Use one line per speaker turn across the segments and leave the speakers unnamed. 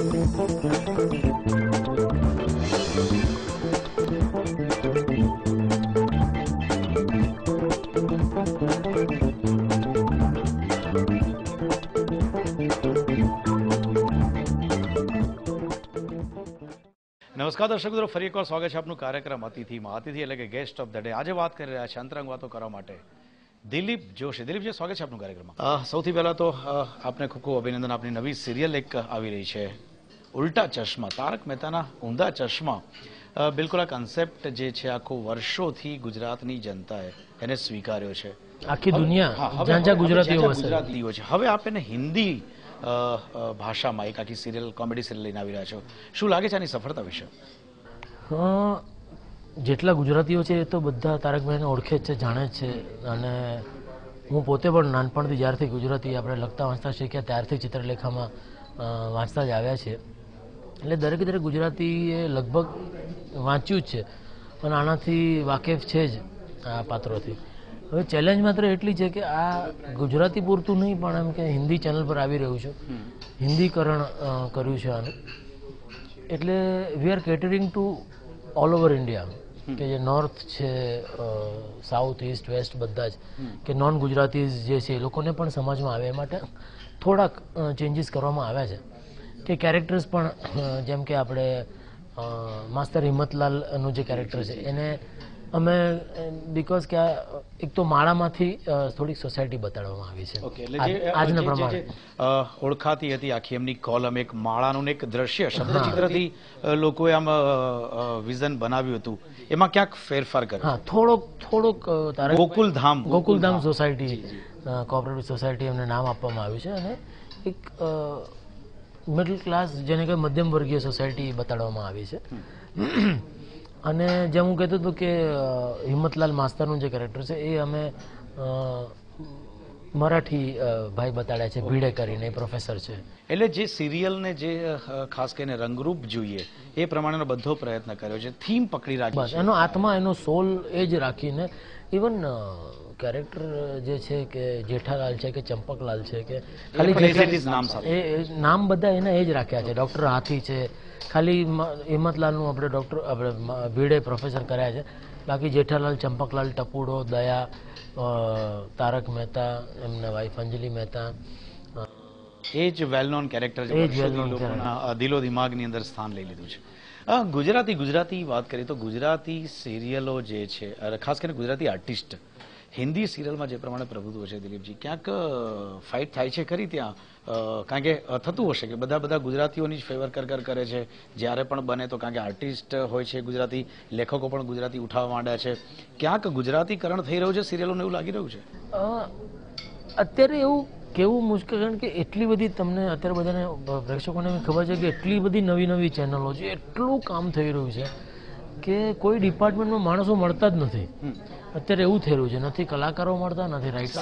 નમસ્કાર દર્શક મિત્રો, ફરી એકવાર સ્વાગત છે આપનું કાર્યક્રમ અતિથિમાં. અતિથિ એટલે કે ગેસ્ટ ઓફ ધ ડે. આજે વાત કરી રહ્યા છે અંતરંગ વાતો કરવા માટે દિલીપ જોશી. દિલીપજી, સ્વાગત છે આપનું કાર્યક્રમમાં. સૌથી પહેલા તો આપને ખૂબ ખૂબ અભિનંદન. આપની નવી સિરિયલ એક આવી રહી છે, ઉલ્ટા ચશ્મા, તારક મહેતાના ઊંધા ચશ્મા. બિલકુલ આ કન્સેપ્ટ જે છે આખો વર્ષોથી ગુજરાતની જનતાએ એને સ્વીકાર્યો છે,
આખી દુનિયા જ્યાં
ગુજરાતીઓ છે. હવે આપ એને હિન્દી ભાષામાં એક આખી સિરિયલ, કોમેડી સિરિયલ લઈને આવી રહ્યા છો. શું લાગે છે આની સફળતા વિશે?
જેટલા ગુજરાતીઓ છે એ તો બધા તારક મહેતાને ઓળખે જ છે, જાણે જ છે. અને હું પોતે પણ નાનપણથી જ્યારથી ગુજરાતી આપણે લખતા વાંચતા શીખ્યા ત્યારથી ચિત્રલેખામાં વાંચતા જ આવ્યા છે. એટલે દરેકે દરેક ગુજરાતીએ લગભગ વાંચ્યું જ છે અને આનાથી વાકેફ છે જ આ પાત્રોથી. હવે ચેલેન્જ માત્ર એટલી છે કે આ ગુજરાતી પૂરતું નહીં, પણ એમ કે હિન્દી ચેનલ પર આવી રહ્યું છે, હિન્દીકરણ કર્યું છે આનું. એટલે V R catering to all over India, કે જે નોર્થ છે, સાઉથ, ઇસ્ટ, વેસ્ટ બધા જ, કે નોન ગુજરાતી જે છે એ લોકોને પણ સમજમાં આવે એ માટે થોડાક ચેન્જીસ કરવામાં આવ્યા છે. કે કેરેક્ટર્સ પણ જેમ કે આપણે માસ્તર હિંમતલાલનું જે કેરેક્ટર છે એને અમે બીકોઝ કે એક તો માળામાંથી થોડીક સોસાયટી બતાડવામાં આવી છે આજના પ્રમાણે.
ઓળખાતી હતી આખી એમની કોલમ, એક માળાનું એક દ્રશ્ય શબ્દચિત્રથી લોકોએ આમ વિઝન બનાવ્યું હતું, એમાં ક્યાંક ફેરફાર કર્યો.
હા, થોડોક ગોકુલધામ સોસાયટી, કોઓપરેટિવ સોસાયટી એમને નામ આપવામાં આવ્યું છે. અને એક મિડલ ક્લાસ, જેને કે મધ્યમ વર્ગીય સોસાયટી બતાડવામાં આવી છે. અને જેમ હું કહેતો હતો કે હિંમતલાલ માસ્તરનું જે કેરેક્ટર છે એ અમે મરાઠી ભાઈ બતાડ્યા છે, ભીડે કરીને, પ્રોફેસર છે.
એટલે જે સિરિયલને જે ખાસ કરીને રંગરૂપ જોઈએ એ પ્રમાણેનો બધો પ્રયત્ન કર્યો છે, થીમ પકડી રાખી છે,
એનો આત્મા, એનો સોલ એ જ રાખીને. ઇવન કેરેક્ટર જે છે કે જેઠાલાલ છે કે ચંપકલાલ છે, કે ખાલી નામ બધા એના એ જ રાખ્યા છે. ડૉક્ટર હાથી છે, ખાલી હિંમતલાલનું આપણે ભીડે પ્રોફેસર કર્યા છે. બાકી જેઠાલાલ, ચંપકલાલ, ટપુડો, દયા, તારક મહેતા, એમના વાઇફ અંજલિ મહેતા,
એ જ વેલ નોન કેરેક્ટર દિલો દિમાગની અંદર સ્થાન લઈ લીધું છે. ગુજરાતી વાત કરીએ તો ગુજરાતી સિરિયલો જે છે, ખાસ કરીને ગુજરાતી આર્ટિસ્ટ હિન્દી સિરિયલમાં જે પ્રમાણે પ્રભુત્વ છે, દિલીપજી, ક્યાંક ફાઇટ થાય છે ખરી ત્યાં? કારણ કે થતું હશે કે બધા ગુજરાતીઓની જ ફેવર કરે છે જ્યારે પણ બને તો, કારણ કે આર્ટિસ્ટ હોય છે ગુજરાતી, લેખકો પણ ગુજરાતી ઉઠાવવા માંડ્યા છે. ક્યાંક ગુજરાતીકરણ થઈ રહ્યું છે સિરિયલોને, એવું લાગી રહ્યું છે
અત્યારે? એવું કેવું મુશ્કેલ, કારણ કે એટલી બધી તમને અત્યારે બધાને પ્રેક્ષકોને ખબર છે કે એટલી બધી નવી ચેનલો છે, એટલું કામ થઈ રહ્યું છે કે કોઈ ડિપાર્ટમેન્ટમાં માણસો મળતા જ નથી. અત્યારે એવું થઈ રહ્યું છે, નથી કલાકારો મળતા, નથી રાઇટર.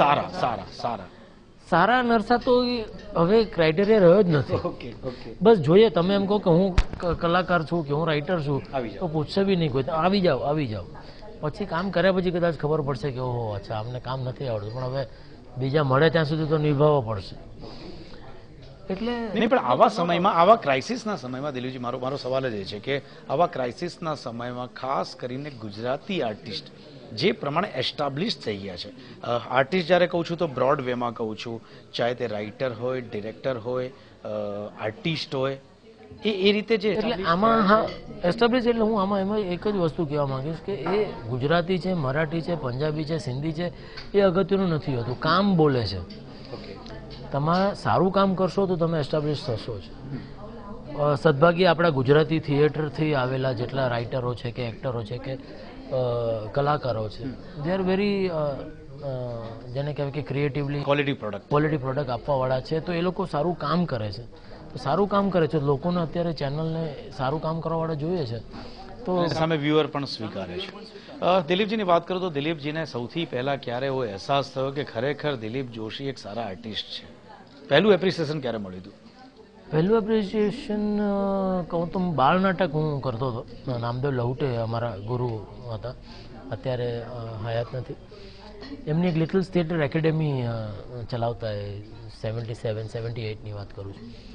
સારા નરસા તો હવે ક્રાઇટેરિયા રહ્યો જ નથી. બસ જોઈએ, તમે એમ કહો કે હું કલાકાર છું કે હું રાઇટર છું તો પૂછશે બી નહીં કોઈ, આવી જાઓ. પછી કામ કર્યા પછી કદાચ ખબર પડશે કે ઓહો અચ્છા અમને કામ નથી આવડતું, પણ હવે બીજા મળે ત્યાં સુધી તો નિભાવવો પડશે. એટલે
નહીં, પણ આવા સમયમાં, આવા ક્રાઇસિસના સમયમાં દિલીપજી, મારો સવાલ જ એ છે કે આવા ક્રાઇસિસના સમયમાં ખાસ કરીને ગુજરાતી આર્ટિસ્ટ જે પ્રમાણે એસ્ટાબ્લિશ થઈ ગયા છે, આર્ટિસ્ટ જ્યારે કહું છું તો બ્રોડ વેમાં કહું છું, ચાહે તે રાઇટર હોય, ડિરેક્ટર હોય, આર્ટિસ્ટ હોય, એ રીતે જે
એટલે આમાં હા એસ્ટાબ્લિશ, એટલે હું આમાં એમાં એક જ વસ્તુ કહેવા માંગીશ કે એ ગુજરાતી છે, મરાઠી છે, પંજાબી છે, સિંધી છે, એ અગત્યનું નથી હોતું, કામ બોલે છે. તમે સારું કામ કરશો તો તમે એસ્ટાબ્લિશ થશો જ. સદભાગ્યે આપણા ગુજરાતી થિયેટરથી આવેલા જેટલા રાઇટરો છે કે એક્ટરો છે કે કલાકારો છે, દે આર વેરી, જેને કહેવાય કે ક્રિએટિવલી ક્વોલિટી પ્રોડક્ટ આપવાવાળા છે. તો એ લોકો સારું કામ કરે છે, લોકોને અત્યારે ચેનલને સારું કામ કરવાવાળા જોઈએ છે, તો
સામે વ્યુઅર પણ સ્વીકારે છે. દિલીપજીની વાત કરું તો દિલીપજીને સૌથી પહેલા ક્યારે એવો અહેસાસ થયો કે ખરેખર દિલીપ જોશી એક સારા આર્ટિસ્ટ છે? પહેલું એપ્રિસિએશન ક્યારે મળ્યું હતું?
પહેલું એપ્રિસિએશન કહું તો બાળ નાટક હું કરતો હતો. નામદેવ લહુટે અમારા ગુરુ હતા, અત્યારે હયાત નથી. એમની એક લિટલ્સ થિયેટર એકેડેમી ચલાવતા, 77-78ની વાત કરું છું.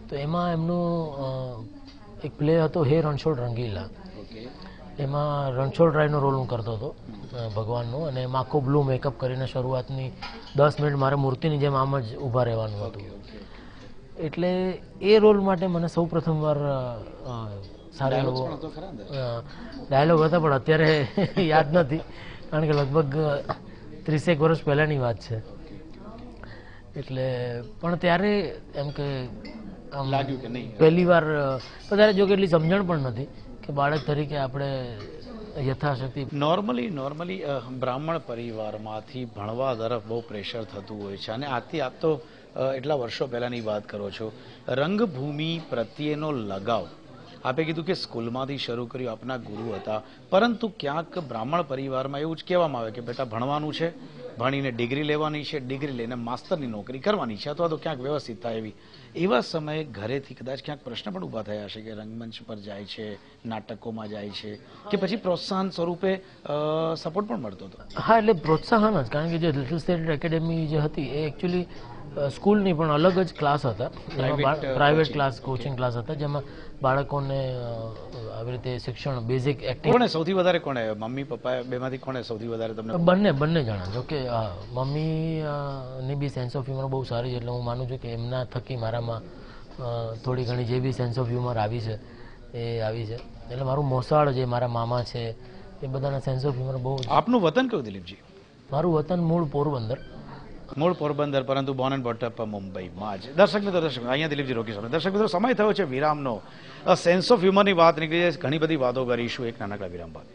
તો એમાં એમનું એક પ્લે હતો હે રણછોડ રંગીલા. એમાં રણછોડ રાયનો રોલ હું કરતો હતો ભગવાનનો, અને એમાં આખો બ્લુ મેકઅપ કરીને શરૂઆતની 10 મિનિટ મારે મૂર્તિની જેમ આમ જ ઊભા રહેવાનું હતું. એટલે એ રોલ માટે મને સૌ પ્રથમવાર સારો એવો ડાયલોગ હતો, પણ અત્યારે યાદ નથી, કારણ કે લગભગ 30 વર્ષ પહેલાંની વાત છે. એટલે પણ ત્યારે એમ કે
લાગ્યું કે નહીં,
પહેલી વાર ત્યારે જો કે એટલી સમજણ પણ નથી કે બાળક તરીકે આપણે યથાશક્તિ.
નોર્મલી બ્રાહ્મણ પરિવારમાંથી ભણવા તરફ બહુ પ્રેશર થતું હોય છે, અને આથી આપ તો એટલા વર્ષો પહેલાંની વાત કરો છો. રંગભૂમિ પ્રત્યેનો લગાવ આપે કીધું કે સ્કૂલમાંથી શરૂ કર્યું, આપના ગુરુ હતા, પરંતુ ક્યાંક બ્રાહ્મણ પરિવારમાં એવું જ કહેવામાં આવે કે બેટા ભણવાનું છે, ભણીને ડિગ્રી લેવાની છે, ડિગ્રી લઈને માસ્ટરની નોકરી કરવાની છે, અથવા તો ક્યાંક વ્યવસ્થિત થાય એવા સમયે ઘરેથી કદાચ ક્યાંક પ્રશ્ન પણ ઊભા થયા હશે કે રંગમંચ પર જાય છે, નાટકોમાં જાય છે, કે પછી પ્રોત્સાહન સ્વરૂપે સપોર્ટ પણ મળતો હતો?
હા, એટલે પ્રોત્સાહન જ, કારણ કે જે લિટલ સ્ટેટ એકેડેમી જે હતી એ એકચ્યુઅલી સ્કૂલની પણ અલગ જ ક્લાસ હતા, પ્રાઇવેટ ક્લાસ, કોચિંગ ક્લાસ હતા, જેમાં બાળકોને આવી રીતે શિક્ષણ, બેઝિક એક્ટિંગ.
કોણે સૌથી વધારે, કોણે, મમ્મી પપ્પા બેમાંથી કોણે સૌથી વધારે તમને?
બંને જણા. જો કે મમ્મીની બી સેન્સ ઓફ હ્યુમર બહુ સારી છે, એટલે હું માનું છું કે એમના થકી મારામાં થોડી ઘણી જે બી સેન્સ ઓફ હ્યુમર આવી છે એ આવી છે. એટલે મારું મોસાળ, જે મારા મામા છે, એ બધાના સેન્સ ઓફ હ્યુમર બહુ.
આપનું વતન કયું દિલીપજી?
મારું વતન મૂળ પોરબંદર.
પરંતુ બોર્ન એન્ડ બ્રોટ અપ મુંબઈમાં જ. દર્શક મિત્રો, અહીંયા દિલીપજી રોકી શકો. દર્શક મિત્રો, સમય થયો છે વિરામનો. સેન્સ ઓફ હ્યુમરની વાત નીકળી છે, ઘણી બધી વાતો કરીશું એક નાનકડા વિરામ બાદ.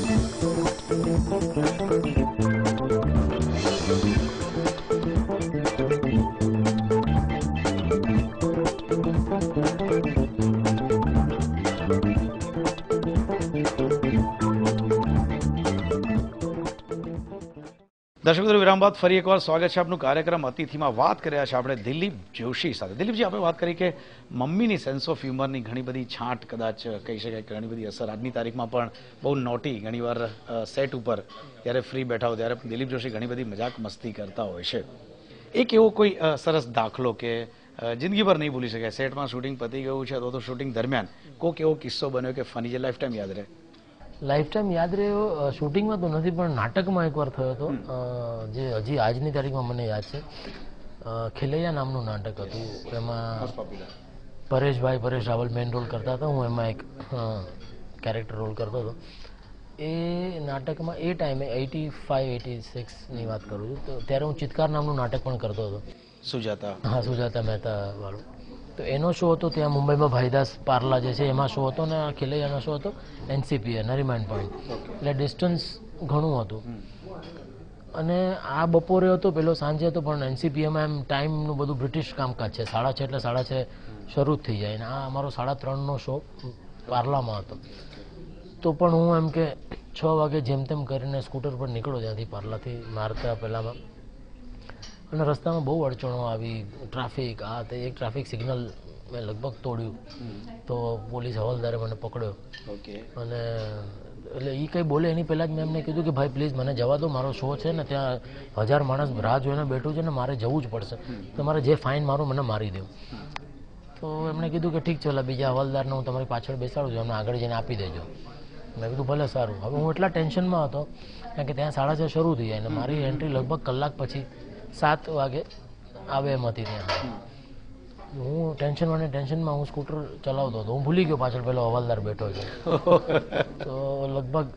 દર્શક મિત્રો, વિરામ બાદ ફરી એકવાર સ્વાગત છે આપનું કાર્યક્રમ અતિથિમાં. વાત કર્યા છે આપણે દિલીપ જોશી સાથે. દિલીપજી, આપણે વાત કરી કે મમ્મીની સેન્સ ઓફ હ્યુમરની ઘણી બધી છાંટ, કદાચ કહી શકાય કે ઘણી બધી અસર. આજની તારીખમાં પણ બહુ નોટી, ઘણીવાર સેટ ઉપર ત્યારે ફ્રી બેઠા હોય ત્યારે પણ દિલીપ જોશી ઘણી બધી મજાક મસ્તી કરતા હોય છે. એક એવો કોઈ સરસ દાખલો કે જિંદગીભર નહીં ભૂલી શકાય, સેટમાં શૂટિંગ પતી ગયું છે તો શૂટિંગ દરમિયાન કોઈક એવો કિસ્સો બન્યો કે ફની, જે લાઈફ ટાઈમ યાદ રહે?
લાઈફ ટાઈમ યાદ રહ્યો શૂટિંગમાં તો નથી, પણ નાટકમાં એકવાર થયો હતો, જે હજી આજની તારીખમાં મને યાદ છે. ખેલૈયા નામનું નાટક હતું, એમાં પરેશ રાવલ મેઇન રોલ કરતા હતા, હું એમાં એક કેરેક્ટર રોલ કરતો હતો. એ નાટકમાં એ ટાઈમે 85-86ની વાત કરું છું, તો ત્યારે હું ચિત્કાર નામનું નાટક પણ કરતો હતો. સુજાતા મહેતા વાળું. તો એનો શો હતો ત્યાં મુંબઈમાં, ભાઈદાસ પાર્લા જે છે એમાં શો હતો, ને ખેલૈયાનો શો હતો NCPA, નરીમાન પોઈન્ટ. એટલે ડિસ્ટન્સ ઘણું હતું, અને આ બપોરે હતો, પેલો સાંજે હતો, પણ NCPAમાં એમ ટાઈમનું બધું બ્રિટિશ કામકાજ છે, 6:30 એટલે 6:30 શરૂ જ થઈ જાય, અને આ અમારો 3:30નો શો પાર્લામાં હતો. તો પણ હું એમ કે 6 વાગે જેમ તેમ કરીને સ્કૂટર પર નીકળો ત્યાંથી, પાર્લાથી મારતા પહેલામાં, અને રસ્તામાં બહુ અડચણો આવી, ટ્રાફિક, આ તે. એક ટ્રાફિક સિગ્નલ મેં લગભગ તોડ્યું, તો પોલીસ હવાલદારે મને પકડ્યો. અને એટલે એ કંઈ બોલે એની પહેલાં જ મેં એમને કીધું કે ભાઈ પ્લીઝ મને જવા દો, મારો શો છે ને, ત્યાં 1000 માણસ રાહ જોઈને બેઠું છે ને, મારે જવું જ પડશે, તમારે જે ફાઇન મારું મને મારી દો. તો એમણે કીધું કે ઠીક છે, ઓલા બીજા હવાલદારને હું તમારી પાછળ બેસાડું છું, એમને આગળ જઈને આપી દેજો. મેં કીધું ભલે, સારું. હવે હું એટલા ટેન્શનમાં હતો, કારણ કે ત્યાં 6:30 શરૂ થઈ જાય, અને મારી એન્ટ્રી લગભગ કલાક પછી 7 વાગે આવે એમ હતી ત્યાં. હું ટેન્શનમાં હું સ્કૂટર ચલાવતો હતો, હું ભૂલી ગયો પાછળ પેલો હવાલદાર બેઠો છે. તો લગભગ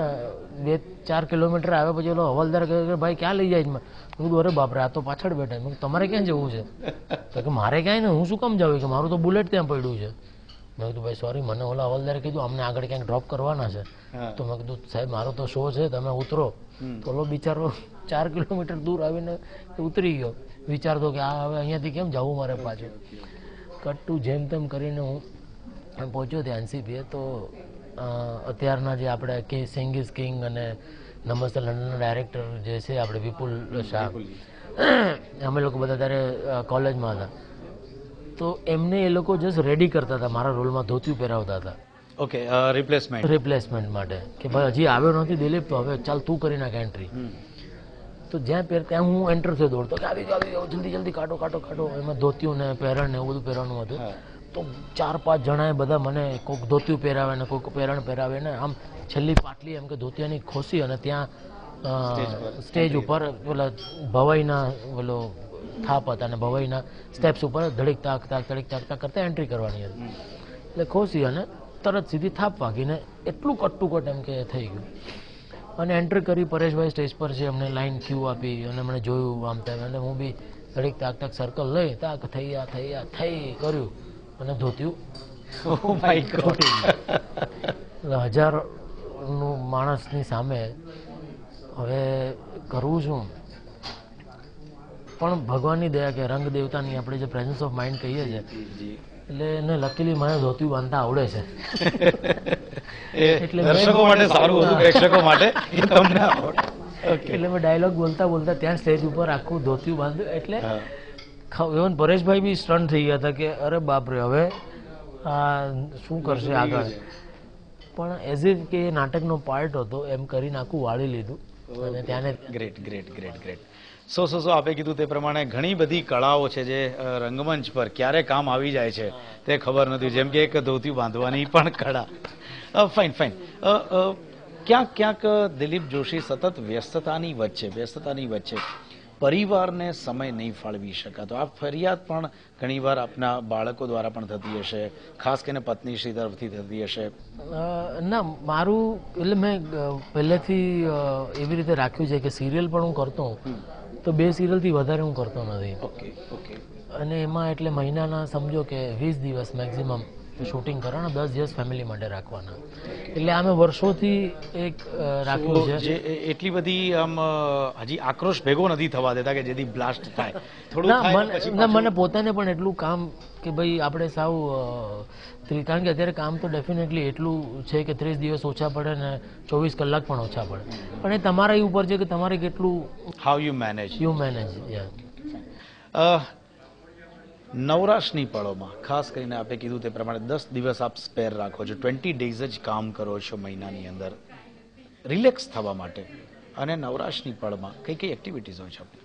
2-4 કિલોમીટર આવ્યા પછી પેલો હવાલદાર કહે કે ભાઈ ક્યાં લઈ જાય? મેં કીધું અરે બાપરે, આ તો પાછળ બેઠા. મેં તમારે ક્યાં જવું છે? તો કે મારે ક્યાંય ને, હું શું કામ જાઉં, કે મારું તો બુલેટ ત્યાં પડ્યું છે. મેં કીધું ભાઈ સોરી, મને ઓલા હવાલદારે કીધું અમને આગળ ક્યાંક ડ્રોપ કરવાના છે. તો મેં કીધું સાહેબ મારો તો શો છે, તમે ઉતરો. તો ઓલો બિચારો 4 કિલોમીટર દૂર આવીને ઉતરી ગયો, વિચારતો કે આ હવે અહીંયાથી કેમ જવું મારે પાછું. કટ્ટુ જેમ તેમ કરીને હું પહોંચ્યો ત્યાં NCPA. તો અત્યારના જે આપણે કે સિંગ ઇઝ કિંગ અને નમસ્તે લંડનના ડાયરેક્ટર જે છે આપણે વિપુલ શાહ, અમે લોકો બધા ત્યારે કોલેજમાં હતા. તો એમને એ લોકો જસ્ટ રેડી કરતા હતા, મારા રોલમાં ધોતિયું પહેરાવતા હતા.
ઓકે, રિપ્લેસમેન્ટ
માટે કે ભાઈ હજી આવ્યો નથી દિલીપ, તો હવે ચાલ તું કરી નાખ એન્ટ્રી. તો તો જ્યાં પહેર ત્યાં હું એન્ટર થયો દોડતો કે આવી ગયો જલ્દી જલ્દી કાઢો. એમાં ધોતિયું ને પહેરણ ને એવું બધું પહેરવાનું હતું. તો 4-5 જણાએ બધા મને કોઈક ધોતિયું પહેરાવે ને કોઈક પહેરણ પહેરાવે ને આમ છેલ્લી પાટલી એમ કે ધોતિયાની ખોસી અને ત્યાં સ્ટેજ ઉપર પેલા ભવાઈના પેલો થાપ હતા અને ભવાઈના સ્ટેપ્સ ઉપર ધડીક તાક કરતા એન્ટ્રી કરવાની હતી. એટલે ખોસી અને તરત સીધી થાપ વાગીને એટલું કટ એમ કે થઈ ગયું. અને એન્ટ્રી કરી પરેશભાઈ સ્ટેજ પર છે, અમને લાઈન ક્યુ આપી અને મને જોયું આમ તેમ. એટલે હું બી ઘડીક તાક સર્કલ લઈ તાક થઈ કર્યું અને ધોત્યું 1000નું માણસની સામે હવે કરવું શું. પણ ભગવાનની દયા કે રંગ દેવતાની આપણે જે પ્રેઝન્સ ઓફ માઇન્ડ કહીએ છીએ, એટલે એને લકીલી મને ધોતિયું બાંધતા આવડે છે.
એટલે દર્શકો માટે સારું હતું, પ્રેક્ષકો માટે કે તમને આવડે.
એટલે મેં ડાયલોગ બોલતા ત્યાં સ્ટેજ ઉપર આખું ધોતિયું બાંધ્યું. એટલે ઇવન પરેશભાઈ બી સ્ટન્ટ થઈ ગયા હતા કે અરે બાપરે હવે આ શું કરશે આગળ. પણ એઝ ઇફ કે નાટકનો પાર્ટ હતો એમ કરીને આખું વાળી લીધું. અને ત્યાંને
ગ્રેટ. સો આપે કીધું તે પ્રમાણે ઘણી બધી કળાઓ છે જે રંગમંચ પર ક્યારે કામ આવી જાય છે તે ખબર નથી. જેમ કે એક ધોતિયું બાંધવાની પણ કળા. ફાઇન. ક્યાંક દિલીપ જોશી સતત વ્યસ્તતાની વચ્ચે પરિવારને સમય નહીં ફાળવી શકાતો. આ ફરિયાદ પણ ઘણીવાર આપના બાળકો દ્વારા પણ થતી હશે, ખાસ કરીને પત્ની શ્રી તરફથી થતી હશે.
ના, મારું એટલે મેં પહેલેથી એવી રીતે રાખ્યું છે કે સિરિયલ પણ હું કરતો હું તો 2 સિરિયલથી વધારે હું કરતો નથી.
ઓકે.
અને એમાં એટલે મહિનાના સમજો કે 20 દિવસ મેક્સિમમ શૂટિંગ કરવાના, 10 દિવસ ફેમિલી માટે રાખવાના. એટલે અમે વર્ષોથી એક રાખ્યું છે.
એટલી બધી આમ હજી આક્રોશ ભેગો નથી થવા દેતા કે જેથી બ્લાસ્ટ થાય.
ના, મને પોતાને પણ એટલું કામ કે ભાઈ આપણે સાવ કારણ કે અત્યારે કામ તો ડેફિનેટલી એટલું છે કે 30 દિવસ ઓછા પડે ને 24 કલાક પણ ઓછા પડે. પણ એ તમારા ઉપર છે કે તમારે કેટલું
હાઉ યુ મેનેજ. નવરાશની પળોમાં ખાસ કરીને આપે કીધું તે પ્રમાણે 10 દિવસ આપ સ્પેર રાખો છો, 20 ડેઝ જ કામ કરો છો મહિનાની અંદર રિલેક્સ થવા માટે. અને નવરાશની પળમાં કઈ એક્ટિવિટીઝ હોય છે આપણી?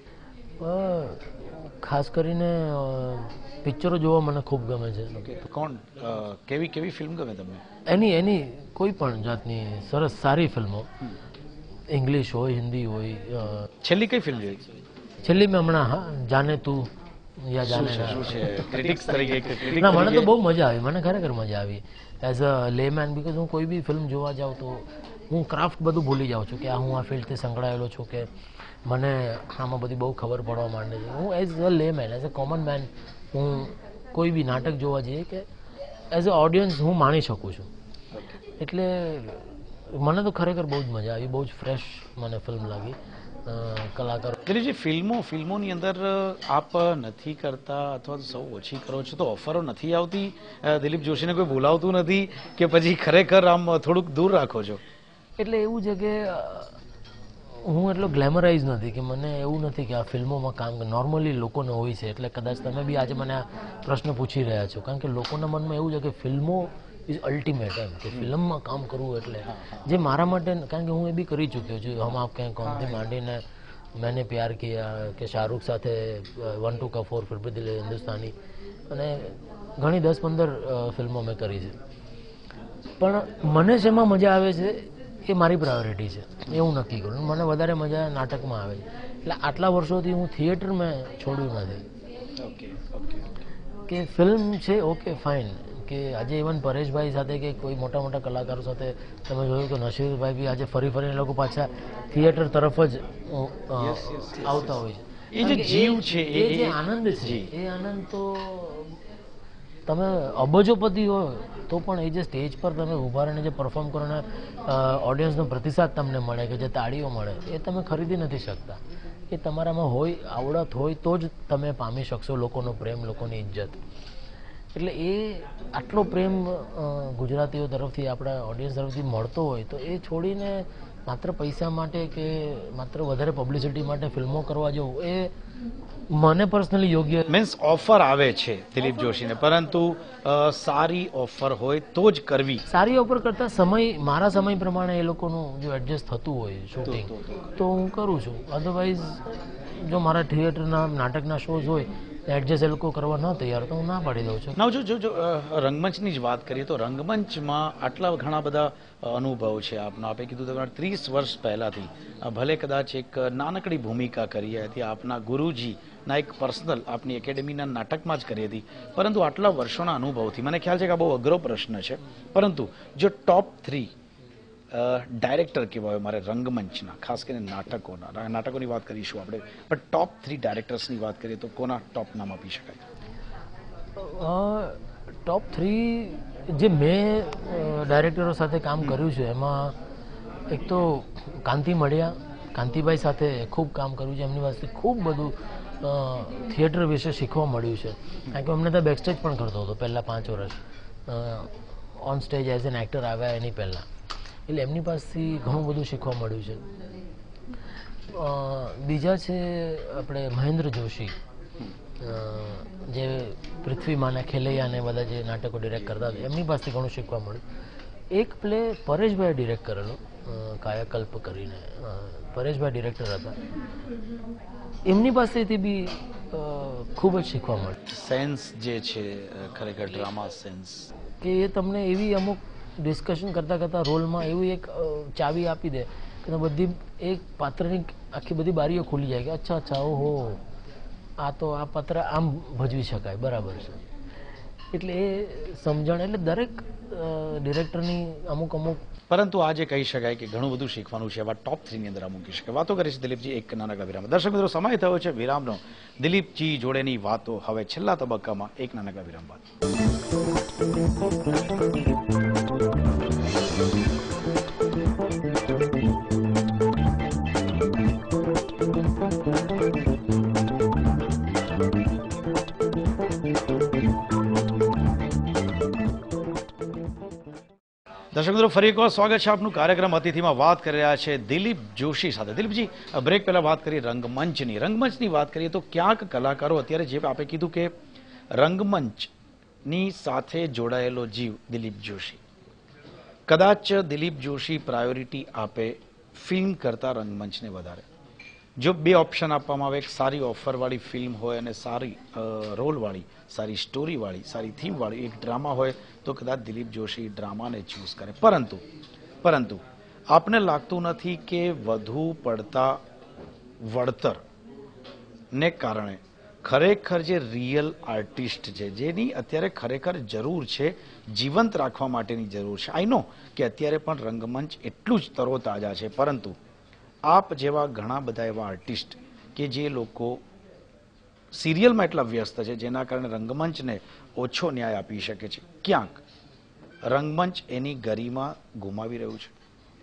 ખાસ કરીને પિક્ચરો જોવા મને ખૂબ ગમે છે.
કોણ કેવી ફિલ્મ ગમે તમને?
એની કોઈ પણ જાતની સરસ સારી ફિલ્મો, ઇંગ્લિશ હોય હિન્દી હોય.
છેલ્લી કઈ ફિલ્મ જોઈ?
છેલ્લી મેં હમણાં જાને તું યા જાને ના, મને તો બહુ મજા આવી. મને ખરેખર મજા આવી એઝ અ લેમેન. બિકોઝ હું કોઈ બી ફિલ્મ જોવા જાઉં તો હું ક્રાફ્ટ બધું ભૂલી જાઉં છું કે હું આ ફિલ્ડથી સંકળાયેલો છું કે મને આમાં બધી બહુ ખબર પડવા માંડે છે. હું as a layman, as a common man હું કોઈ બી નાટક જોવા જઈએ કે એઝ અ ઓડિયન્સ હું માણી શકું છું. એટલે મને તો ખરેખર બહુ જ મજા આવી, બહુ જ ફ્રેશ મને ફિલ્મ લાગી. કલાકારો
જે ફિલ્મોની અંદર આપ નથી કરતા અથવા તો સૌ ઓછી કરો છો તો ઓફરો નથી આવતી? દિલીપ જોશીને કોઈ બોલાવતું નથી કે પછી ખરેખર આમ થોડુંક દૂર રાખો છો?
એટલે એવું છે કે હું એટલો ગ્લેમરાઇઝ નથી કે મને એવું નથી કે આ ફિલ્મોમાં કામ નોર્મલી લોકોને હોય છે. એટલે કદાચ તમે બી આજે મને આ પ્રશ્ન પૂછી રહ્યા છો કારણ કે લોકોના મનમાં એવું છે કે ફિલ્મો ઇઝ અલ્ટિમેટ, એમ કે ફિલ્મમાં કામ કરવું એટલે જે મારા માટે, કારણ કે હું એ બી કરી ચૂક્યો છું. હમ આપ ક્યાંય કોનથી માંડીને મેને પ્યાર કિયા કે શાહરૂખ સાથે 1 2 का 4 फिर भी दिल हिंदुस्तानी અને ઘણી 10-15 ફિલ્મો મેં કરી છે. પણ મને શેમાં મજા આવે છે એ મારી પ્રાયોરિટી છે, એ હું નક્કી કરું. મને વધારે મજા નાટકમાં આવે છે. એટલે આટલા વર્ષોથી હું થિયેટર મેં છોડ્યું નથી. કે ફિલ્મ છે ઓકે ફાઇન, કે આજે ઇવન પરેશભાઈ સાથે કે કોઈ મોટા કલાકારો સાથે તમે જોયું કે નશીરભાઈ બી આજે ફરીને લોકો પાછા થિયેટર તરફ જ આવતા હોય છે.
એ જે જીવ છે,
એ જે આનંદ છે, એ આનંદ તો તમે અબજોપતિ હોય તો પણ એ જે સ્ટેજ પર તમે ઊભા રહીને જે પરફોર્મ કરો ને ઓડિયન્સનો પ્રતિસાદ તમને મળે કે જે તાળીઓ મળે એ તમે ખરીદી નથી શકતા. એ તમારામાં હોય, આવડત હોય તો જ તમે પામી શકશો લોકોનો પ્રેમ, લોકોની ઇજ્જત. એટલે એ આટલો પ્રેમ ગુજરાતીઓ તરફથી, આપણા ઓડિયન્સ તરફથી મળતો હોય તો એ છોડીને માત્ર પૈસા માટે કે માત્ર વધારે પબ્લિસિટી માટે ફિલ્મો કરવા જવું એ મને પર્સનલી યોગ્ય
મીન્સ ઓફર આવે છે દિલીપ જોશીને, પરંતુ સારી ઓફર હોય તો જ કરવી.
સારી ઓફર કરતાં સમય મારા સમય પ્રમાણે એ લોકોનું જો એડજસ્ટ થતું હોય શૂટિંગ તો હું કરું છું. અધરવાઇઝ જો મારા થિયેટરના નાટકના શોઝ હોય એડજસ્ટ એ લોકો કરવા ન તૈયાર તો હું ના પાડી દઉં છું.
ના, જો રંગમંચની જ વાત કરીએ તો રંગમંચમાં આટલા ઘણા બધા અનુભવ છે આપનો. આપે કીધું તો 30 વર્ષ પહેલાથી ભલે કદાચ એક નાનકડી ભૂમિકા કરી હતી આપના ગુરુજીના એક પર્સનલ આપની એકેડેમીના નાટકમાં જ કરી હતી, પરંતુ આટલા વર્ષોના અનુભવથી મને ખ્યાલ છે કે આ બહુ અઘરો પ્રશ્ન છે, પરંતુ જો ટોપ 3 ડાયરેક્ટર કેવા હોય મારે રંગમંચના, ખાસ કરીને નાટકોની વાત કરીશું આપણે, પણ ટોપ 3 ડાયરેક્ટર્સની વાત કરીએ તો કોના ટોપ નામ આપી શકાય?
ટોપ 3 જે મેં ડાયરેક્ટરો સાથે કામ કર્યું છે એમાં એક તો કાંતિભાઈ સાથે ખૂબ કામ કર્યું છે. એમની પાસે ખૂબ બધું થિયેટર વિશે શીખવા મળ્યું છે, કારણ કે અમને ત્યાં બેકસ્ટેજ પણ કરતો હતો પહેલાં 5 વર્ષ on stage as an actor આવ્યા એની પહેલાં, એટલે એમની પાસેથી ઘણું બધું શીખવા મળ્યું છે. બીજા છે આપણે મહેન્દ્ર જોશી, જે પૃથ્વીમાના ખેલૈયાને બધા જે નાટકો ડિરેક્ટ કરતા હતા એમની પાસેથી ઘણું શીખવા મળ્યું. એક પ્લે પરેશભાઈ ડિરેક્ટ કરેલો કાયાકલ્પ કરીને, પરેશભાઈ ડિરેક્ટર હતા, એમની પાસેથી બી ખૂબ જ શીખવા મળ્યું.
સેન્સ જે છે ખરેખર ડ્રામા સેન્સ
કે એ તમને એવી અમુક ડિસ્કશન કરતાં રોલમાં એવી એક ચાવી આપી દે કે બધી એક પાત્રની આખી બધી બારીઓ ખુલી જાય કે અચ્છા ઓહો આ તો આ પાત્ર આમ ભજવી શકાય, બરાબર છે. એટલે એ સમજણ, એટલે દરેક ડિરેક્ટરની અમુક
પરંતુ આજે કહી શકાય કે ઘણું બધું શીખવાનું છે. એવા ટોપ 3 ની અંદર આ મૂકી શકાય. વાતો કરીશ દિલીપજી એક નાનકડા વિરામ. દર્શક મિત્રો, સમય થયો છે વિરામનો. દિલીપજી જોડેની વાતો હવે છેલ્લા તબક્કામાં એક નાનકડા વિરામ બાદ. દર્શક મિત્રો, ફરી એકવાર સ્વાગત છે આપનું. કાર્યક્રમ અતિથિમાં વાત કરી રહ્યા છે દિલીપ જોશી સાથે. દિલીપજી, બ્રેક પહેલા વાત કરી રંગમંચની વાત કરીએ તો ક્યાંક કલાકારો અત્યારે જે આપે કીધું કે રંગમંચની સાથે જોડાયેલો જીવ દિલીપ જોશી, કદાચ દિલીપ જોશી પ્રાયોરિટી આપે ફિલ્મ કરતા રંગમંચને વધારે. જો 2 ઓપ્શન આપવામાં આવે, એક સારી ઓફરવાળી ફિલ્મ હોય અને સારી રોલવાળી, સારી સ્ટોરીવાળી, સારી થીમવાળી એક ડ્રામા હોય તો કદાચ દિલીપ જોશી ડ્રામાને ચૂઝ કરે. પરંતુ આપને લાગતું નથી કે વધુ પડતા વળતરને કારણે ખરેખર જે રિયલ આર્ટિસ્ટ છે, જેની અત્યારે ખરેખર જરૂર છે, જીવંત રાખવા માટેની જરૂર છે. આઈ નો કે અત્યારે પણ રંગમંચ એટલું જ તરોતાજા છે, પરંતુ આપ જેવા ઘણા બધા એવા આર્ટિસ્ટ કે જે લોકો સિરિયલમાં એટલા વ્યસ્ત છે જેના કારણે રંગમંચને ઓછો ન્યાય આપી શકે છે, ક્યાંક રંગમંચ એની ગરિમા ગુમાવી રહ્યું છે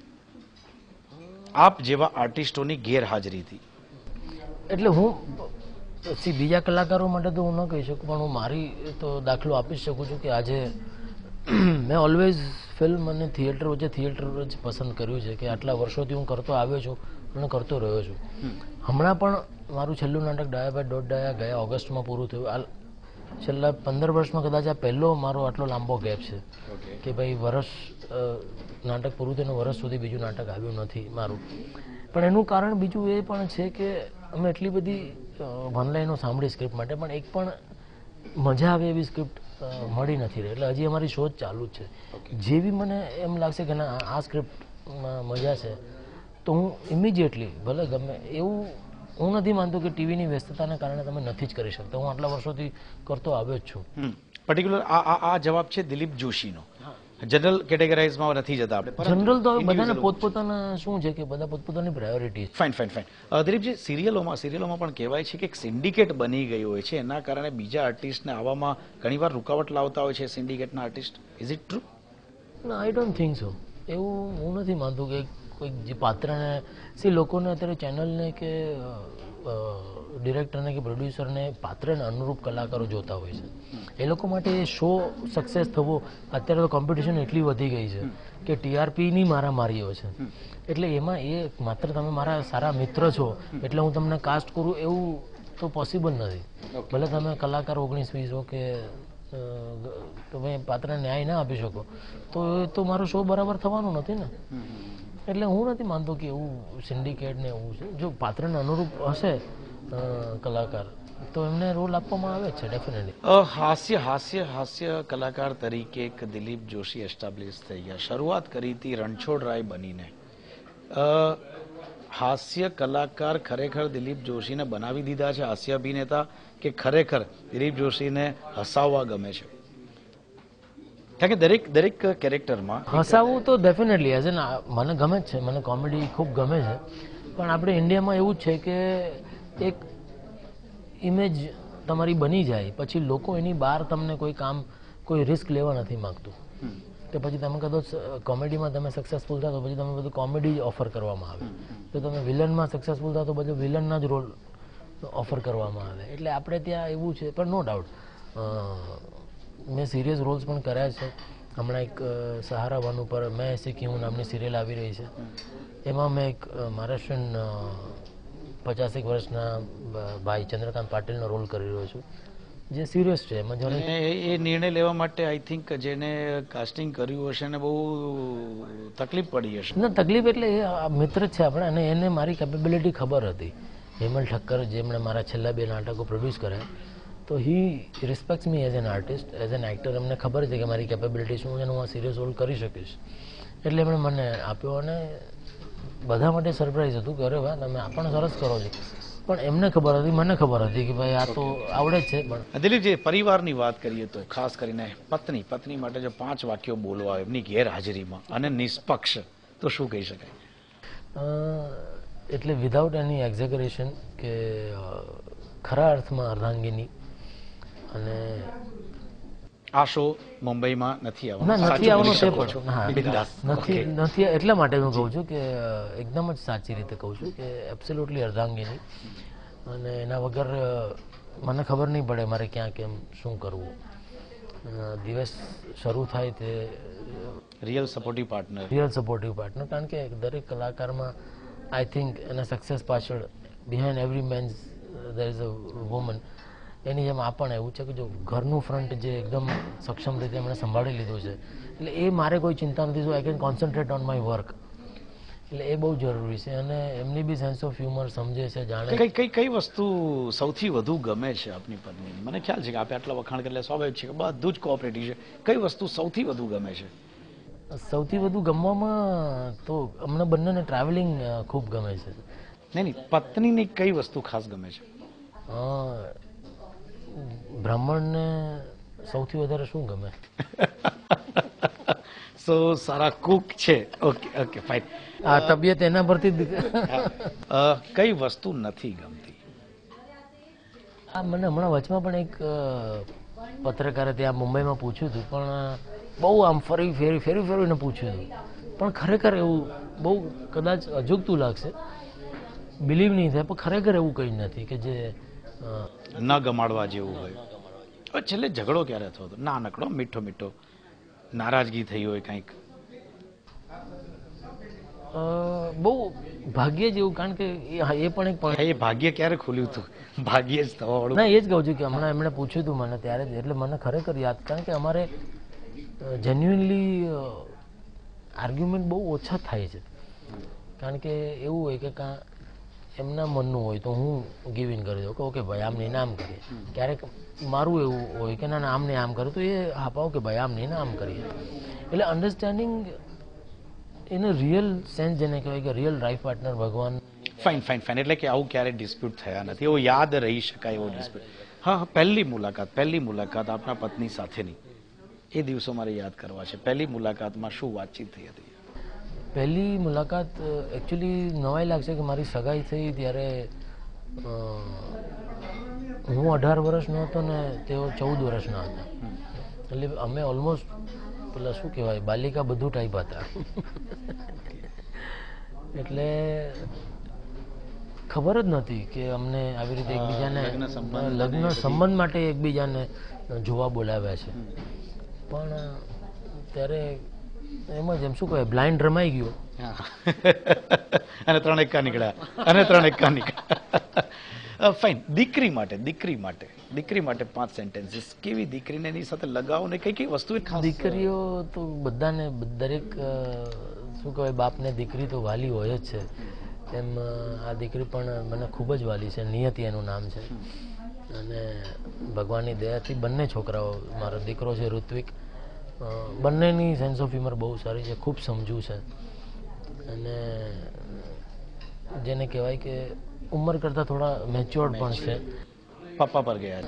આપ જેવા આર્ટિસ્ટોની ગેરહાજરીથી.
એટલે હું બીજા કલાકારો માટે તો હું ન કહી શકું, પણ હું મારી તો દાખલો આપી શકું છું કે આજે મેં ઓલવેઝ ફિલ્મ અને થિયેટર જ પસંદ કર્યું છે, કે આટલા વર્ષોથી હું કરતો આવ્યો છું અને કરતો રહ્યો છું. હમણાં પણ મારું છેલ્લું નાટક ડાયા બાય દોઢ ડાયા ગયા ઓગસ્ટમાં પૂરું થયું. છેલ્લા 15 વર્ષમાં કદાચ આ પહેલો મારો આટલો લાંબો ગેપ છે કે ભાઈ નાટક પૂરું થઈને વર્ષ સુધી બીજું નાટક આવ્યું નથી મારું. પણ એનું કારણ બીજું એ પણ છે કે અમે એટલી બધી વનલાઈનો સાંભળી સ્ક્રિપ્ટ માટે, પણ એક પણ મજા આવે એવી સ્ક્રિપ્ટ મળી નથી રહી. એટલે હજી અમારી શોધ ચાલુ જ છે. જેવી મને એમ લાગશે કે ના આ સ્ક્રિપ્ટમાં મજા છે તો હું ઇમિડિયેટલી, ભલે ગમે એવું, હું નથી માનતો કે ટીવીની વ્યસ્તતાના કારણે તમે નથી જ કરી શકતા. હું આટલા વર્ષોથી કરતો આવ્યો જ છું.
પર્ટિક્યુલર આ જવાબ છે દિલીપ જોશીનો. જનરલ કેટેગરાઇઝમાં નથી જતા આપણે.
જનરલ તો બધાને પોતપોતાના શું છે કે બધા પોતપોતાની પ્રાયોરિટી.
ફાઇન. દિલીપજી, સિરિયલોમાં પણ કહેવાય છે કે એક સિન્ડિકેટ બની ગયું હોય છે, એના કારણે બીજા આર્ટિસ્ટને આવવામાં ઘણીવાર રૂકાવટ લાવતા હોય છે સિન્ડિકેટના આર્ટિસ્ટ. Is it true?
ના, આઈ ડોન્ટ થિંક સો. એવું હું નથી માનતું કે કોઈક જે પાત્રને લોકોને અત્યારે ચેનલને કે ડિરેક્ટરને કે પ્રોડ્યુસરને પાત્રને અનુરૂપ કલાકારો જોતા હોય છે. એ લોકો માટે શો સક્સેસ થવો, અત્યારે તો કોમ્પિટિશન એટલી વધી ગઈ છે કે ટીઆરપીની મારામારીઓ છે. એટલે એમાં એ માત્ર તમે મારા સારા મિત્ર છો એટલે હું તમને કાસ્ટ કરું એવું તો પોસિબલ નથી. ભલે તમે કલાકાર 19-20 હો કે તમે પાત્રને ન્યાય ના આપી શકો તો એ તો મારો શો બરાબર થવાનો નથી ને. એટલે હું નથી માનતો કે એવું સિન્ડિકેટ ને એવું છે. જો પાત્રને અનુરૂપ હશે કલાકાર તો એમને રોલ આપવામાં આવે છે ડેફિનેટલી.
હાસ્ય કલાકાર તરીકે એક દિલીપ જોશી એસ્ટાબ્લિશ થઈ ગયા. શરૂઆત કરી હતી રણછોડ રાય બનીને. હાસ્ય કલાકાર ખરેખર દિલીપ જોશીને બનાવી દીધા છે હાસ્ય અભિનેતા, કે ખરેખર દિલીપ જોશીને હસાવવા ગમે છે? કારણ કે દરેક કેરેક્ટરમાં
હસાવવું તો ડેફિનેટલી એઝ એન મને ગમે જ છે, મને કોમેડી ખૂબ ગમે છે. પણ આપણે ઇન્ડિયામાં એવું જ છે કે એક ઇમેજ તમારી બની જાય પછી લોકો એની બહાર તમને કોઈ રિસ્ક લેવા નથી માગતું. કે પછી તમે કદાચ કોમેડીમાં તમે સક્સેસફુલ થાવ તો પછી તમે બધું કોમેડી ઓફર કરવામાં આવે. તો તમે વિલનમાં સક્સેસફુલ થાવ તો બધું વિલનના જ રોલ ઓફર કરવામાં આવે. એટલે આપણે ત્યાં એવું છે. પણ નો ડાઉટ મેં સિરિયસ રોલ્સ પણ કર્યા છે. હમણાં એક સહારા વન ઉપર મેં એસે ક્યું નામની સિરિયલ આવી રહી છે. એમાં મેં એક મહારાષ્ટ્રીયન 50 વર્ષના ભાઈ ચંદ્રકાંત પાટીલનો રોલ કરી રહ્યો છું, જે સિરિયસ છે. એમાં
એ નિર્ણય લેવા માટે આઈ થિંક જેને કાસ્ટિંગ કર્યું હશે ને બહુ તકલીફ પડી હશે.
ના, તકલીફ એટલે એ મિત્ર જ છે આપણે, અને એને મારી કેપેબિલિટી ખબર હતી. હેમલ ઠક્કર જેમણે મારા છેલ્લા 2 નાટકો પ્રોડ્યુસ કર્યા, તો he respects me as an artist, as an actor. એમને ખબર છે કે મારી કેપેબિલિટી શું છે અને હું આ સિરિયસ રોલ કરી શકીશ. એટલે એમણે મને આપ્યો અને બધા માટે સરપ્રાઈઝ હતું કે અરે વાહ તમે આ પણ સરસ કરો છો. પણ એમને ખબર હતી, મને ખબર હતી કે ભાઈ આ તો આવડે જ છે. પણ
દિલીપજી, પરિવારની વાત કરીએ તો ખાસ કરીને પત્ની માટે જો 5 વાક્યો બોલવા હોય એમની ગેરહાજરીમાં અને નિષ્પક્ષ, તો શું કહી શકાય?
એટલે વિધાઉટ એની એક્ઝેગરેશન કે ખરા અર્થમાં અર્ધાંગીની. અને
આ શો મુંબઈમાં નથી આવવાનો?
નથી આવવાનો તે પણ નથી. એટલા માટે હું કહું છું કે એકદમ જ સાચી રીતે કહું છું કે એબ્સોલ્યુટલી અર્ધાંગીની. અને એના વગર મને ખબર નહીં પડે મારે ક્યાં કેમ શું કરવું. દિવસ શરૂ થાય તે
રિયલ સપોર્ટિવ પાર્ટનર.
કારણ કે દરેક કલાકારમાં આઈ થિંક એના સક્સેસ પાછળ behind every man there is a woman. એની જેમ આ પણ એવું છે કે જો ઘરનું ફ્રન્ટ જે એકદમ સક્ષમ રીતે એમણે સંભાળી લીધું છે, એટલે એ મારે કોઈ ચિંતા નથી. So I can concentrate on my work. એટલે એ બહુ જરૂરી છે. અને એમની બી સેન્સ ઓફ હ્યુમર સમજે છે, જાણે.
કઈ વસ્તુ સૌથી વધુ ગમે છે આપની પત્ની? મને ખ્યાલ છે કે આપણે આટલા વખાણ એટલે સ્વાભાવિક છે કે બધું જ કોઓપરેટિવ છે. કઈ વસ્તુ સૌથી વધુ ગમે છે?
સૌથી વધુ ગમવામાં તો અમને બંનેને ટ્રાવેલિંગ ખૂબ ગમે છે.
નહીં, પત્નીની કઈ વસ્તુ ખાસ ગમે છે?
બ્રાહ્મણને સૌથી વધારે શું ગમે?
સારા કુક છે. Okay fine.
આ તબિયત એના પરથી
કઈ વસ્તુ નથી ગમતી?
મને હમણાં વચમાં પણ એક પત્રકારે ત્યાં મુંબઈમાં પૂછ્યું હતું, પણ બહુ આમ ફેરવીને પૂછ્યું હતું. પણ ખરેખર એવું બહુ કદાચ અજુગતું લાગશે, બિલીવ નહીં થાય, પણ ખરેખર એવું કંઈ નથી કે જે
ન ગમાડવા જેવું હોય. છેલ્લે ઝઘડો ક્યારે થયો હતો? નાનકડો મીઠો નારાજગી થઈ હોય કંઈક?
બહુ ભાગ્ય જેવું. કારણ કે એ પણ
એ ભાગ્ય ક્યારે ખુલ્યું હતું? ભાગ્ય જ થવાવાળું.
ના, એ જ કહું છું કે હમણાં એમણે પૂછ્યું હતું મને ત્યારે જ. એટલે મને ખરેખર યાદ, કારણ કે અમારે જેન્યુઇનલી આર્ગ્યુમેન્ટ બહુ ઓછા થાય છે. કારણ કે એવું હોય કે કાં એમના મનનું હોય તો હું ગિવ ઇન કરી દઉં કે ઓકે ભાઈ આમ નહીં આમ કરીએ. ક્યારેક મારું એવું હોય કે ના આમ નહીં આમ કરે તો એ હા પાવ કે ભાઈ આમ નહીં આમ કરીએ. એટલે understanding in a real sense, જેને કહેવાય કે રિયલ લાઈફ પાર્ટનર ભગવાન.
ફાઇન. એટલે કે આવું ક્યારે ડિસ્પ્યુટ થયા નથી, એવો યાદ રહી શકાય એવો ડિસ્પ્યુટ. હા, પહેલી મુલાકાત આપના પત્ની સાથેની, એ દિવસો મારે યાદ કરવા છે. પહેલી મુલાકાતમાં શું વાતચીત થઈ હતી?
પહેલી મુલાકાત એકચ્યુઅલી નવાઈ લાગશે કે મારી સગાઈ થઈ ત્યારે હું 18 વર્ષનો હતો ને તેઓ 14 વર્ષના હતા. એટલે અમે ઓલમોસ્ટ પેલા શું કહેવાય બાલિકા બધું ટાઈપ હતા. એટલે ખબર જ નથી કે અમને આવી રીતે એકબીજાને લગ્ન સંબંધ માટે એકબીજાને જોવા બોલાવ્યા છે. પણ ત્યારે એમ જ એમ શું કહેવાય બ્લાઇન્ડ રમાઈ ગયો
અને 3 એક્કા નીકળ્યા. ફાઇન. દીકરી માટે 5 સેન્ટેન્સીસ. કેવી દીકરીને એની સાથે લગાવ ને કઈ વસ્તુ?
દીકરીઓ તો બધાને દરેક શું કહેવાય બાપને દીકરી તો વાલી હોય જ છે. એમ આ દીકરી પણ મને ખૂબ જ વાલી છે. નિયતિ એનું નામ છે. અને ભગવાનની દયાથી બંને છોકરાઓ, મારો દીકરો છે ઋત્વિક, બંનેની સેન્સ ઓફ હ્યુમર બહુ સારી છે, ખૂબ સમજુ છે અને જેને કહેવાય કે ઉંમર કરતાં થોડા મેચ્યોર્ડ પણ છે.
પપ્પા પર ગયા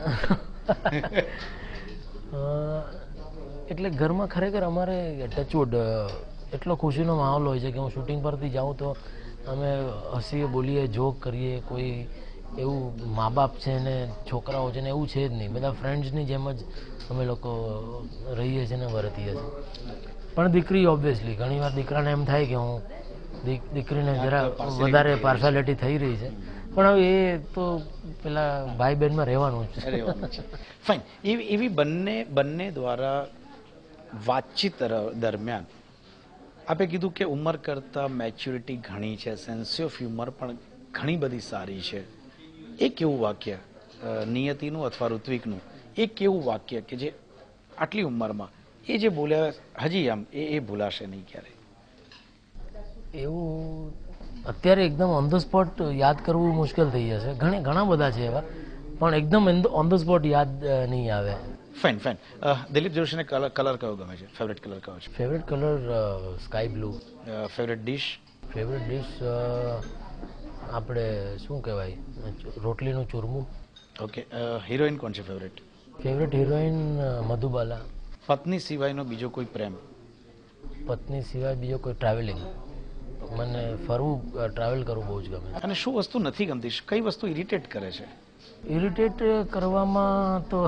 એટલે ઘરમાં ખરેખર અમારે ટચવુડ એટલો ખુશીનો માહોલ હોય છે કે હું શૂટિંગ પરથી જાઉં તો અમે હસીએ બોલીએ જોક કરીએ. કોઈ એવું મા બાપ છે ને છોકરાઓ છે ને એવું છે જ નહીં. બધા ફ્રેન્ડ્સની જેમ જ અમે લોકો રહીએ છીએ ને વર્તીએ છીએ. પણ દીકરી ઓબ્વિયસલી ઘણીવાર દીકરાને એમ થાય કે હું દીકરીને જરા વધારે પાર્શિયાલિટી થઈ રહી છે, પણ હવે એ તો પેલા ભાઈ બહેનમાં રહેવાનું છે.
ફાઇન. એવી બંને દ્વારા વાતચીત દરમિયાન આપે કીધું કે ઉંમર કરતાં મેચ્યોરિટી ઘણી છે, સેન્સ ઓફ હ્યુમર પણ ઘણી બધી સારી છે. એક એવું વાક્ય નિયતિનું અથવા ઋત્વિકનું, એક એવું વાક્ય કે જે આટલી ઉંમરમાં એ જે બોલ્યા હજી આમ એ ભૂલાશે નહીં ક્યારે?
એવું અત્યારે એકદમ ઓન ધ સ્પોટ યાદ કરવું મુશ્કેલ થઈ જશે. ઘણા બધા છે એવા, પણ એકદમ ઓન ધ સ્પોટ યાદ નહીં આવે.
ફાઇન. દિલીપ જોશીને કલર કયો ગમે છે? ફેવરેટ કલર કયો છે?
Favourite colour sky blue.
Favourite dish?
Favourite dish આપણે શું કહેવાય રોટલીનું ચૂરમું.
ઓકે. હિરોઈન કોણ છે ફેવરેટ?
Favourite heroine Madhubala.
પત્ની સિવાયનો બીજો કોઈ પ્રેમ?
પત્ની સિવાય બીજો કોઈ ટ્રાવેલિંગ. મને ફરવું, ટ્રાવેલ કરવું બહુ જ ગમે.
અને શું વસ્તુ નથી ગમતી? કઈ વસ્તુ ઇરિટેટ કરે છે?
ઇરિટેટ કરવામાં તો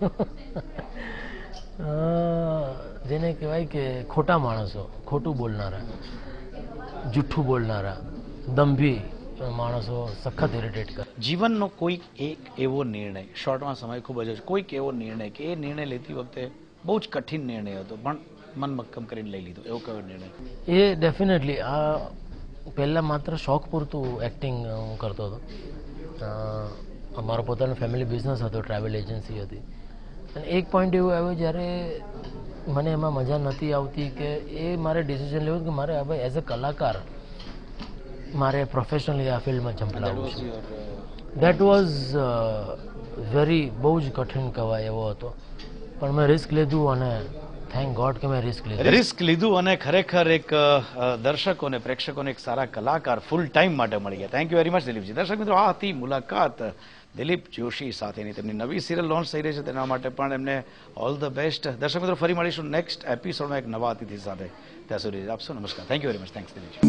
જેને કહેવાય કે ખોટા માણસો, ખોટું બોલનારા, જુઠ્ઠું બોલનારા, દંભી માણસો સખત ઇરિટેટ કરે.
જીવનનો કોઈક એક એવો નિર્ણય, શોર્ટમાં સમય ખૂબ જ, કોઈક એવો નિર્ણય કે એ નિર્ણય લેતી વખતે બહુ જ કઠિન નિર્ણય હતો પણ મન મક્કમ કરીને લઈ લીધો, એવો કયો નિર્ણય?
એ ડેફિનેટલી આ પહેલાં માત્ર શોખ પૂરતું એક્ટિંગ હું કરતો હતો. અમારો પોતાનો ફેમિલી બિઝનેસ હતો, ટ્રાવેલ એજન્સી હતી. અને એક પોઈન્ટ એવું આવ્યો જ્યારે મને એમાં મજા નથી આવતી કે એ મારે ડિસિઝન લેવું કે મારે હવે એઝ અ કલાકાર મારે પ્રોફેશનલી આ ફિલ્ડમાં ઝંપલાવવું છે. દેટ વોઝ વેરી બહુ જ કઠિન કહેવાય એવો હતો, પણ મેં રિસ્ક લીધું અને થેન્ક ગોડ કે મેં રિસ્ક લીધું
અને ખરેખર એક દર્શકોને, પ્રેક્ષકોને એક સારા કલાકાર ફૂલ ટાઈમ માટે મળી ગયા. Thank you very much Dilipji. દર્શક મિત્રો, આ હતી મુલાકાત દિલીપ જોશી સાથેની. તેમની નવી સિરિયલ લોન્ચ થઈ રહી છે, તેના માટે પણ એમને ઓલ ધ બેસ્ટ. દર્શક મિત્રો, ફરી મળીશું નેક્સ્ટ એપિસોડમાં એક નવા અતિથિ સાથે. ત્યાં સુધી આપશો નમસ્કાર. Thank you very much. Thanks Dilipji.